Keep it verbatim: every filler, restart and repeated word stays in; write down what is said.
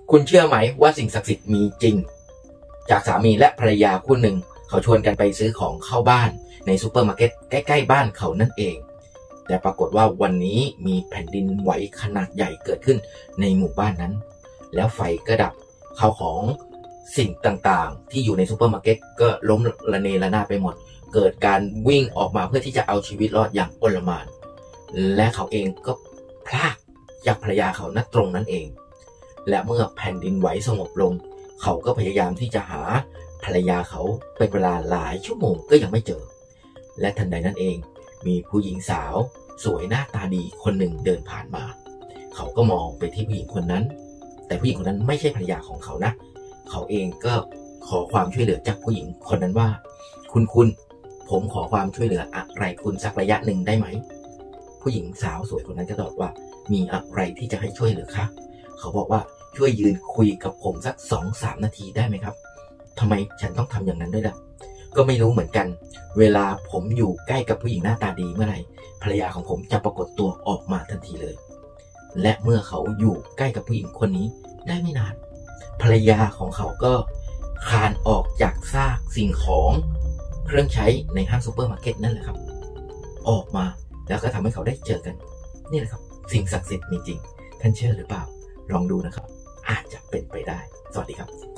คุณเชื่อไหมว่าสิ่งศักดิ์สิทธิ์มีจริงจากสามีและภรรยาคู่หนึ่งเขาชวนกันไปซื้อของเข้าบ้านในซูเปอร์มาร์เก็ตใกล้ๆบ้านเขานั่นเองแต่ปรากฏว่าวันนี้มีแผ่นดินไหวขนาดใหญ่เกิดขึ้นในหมู่บ้านนั้นแล้วไฟก็ดับข้าวของสิ่งต่างๆที่อยู่ในซูเปอร์มาร์เก็ตก็ล้มระเนระนาดไปหมดเกิดการวิ่งออกมาเพื่อที่จะเอาชีวิตรอดอย่างอลหม่านและเขาเองก็พลาดจากภรรยาเขาณตรงนั้นเองและเมื่อแผ่นดินไหวสงบลงเขาก็พยายามที่จะหาภรรยาเขาเป็นเวลาหลายชั่วโมงก็ยังไม่เจอและทันใดนั้นเองมีผู้หญิงสาวสวยหน้าตาดีคนหนึ่งเดินผ่านมาเขาก็มองไปที่ผู้หญิงคนนั้นแต่ผู้หญิงคนนั้นไม่ใช่ภรรยาของเขานะเขาเองก็ขอความช่วยเหลือจากผู้หญิงคนนั้นว่าคุณคุณผมขอความช่วยเหลืออะไรคุณสักระยะหนึ่งได้ไหมผู้หญิงสาวสวยคนนั้นก็ตอบว่ามีอะไรที่จะให้ช่วยเหลือคะเขาบอกว่าช่วยยืนคุยกับผมสักสองสามนาทีได้ไหมครับทำไมฉันต้องทำอย่างนั้นด้วยล่ะก็ไม่รู้เหมือนกันเวลาผมอยู่ใกล้กับผู้หญิงหน้าตาดีเมื่อไหร่ภรรยาของผมจะปรากฏตัวออกมาทันทีเลยและเมื่อเขาอยู่ใกล้กับผู้หญิงคนนี้ได้ไม่นานภรรยาของเขาก็คลานออกจากซากสิ่งของเครื่องใช้ในห้างซูเปอร์มาร์เก็ตนั่นแหละครับออกมาแล้วก็ทำให้เขาได้เจอกันนี่แหละครับสิ่งศักดิ์สิทธิ์มีจริงท่านเชื่อหรือเปล่าลองดูนะครับอาจจะเป็นไปได้สวัสดีครับ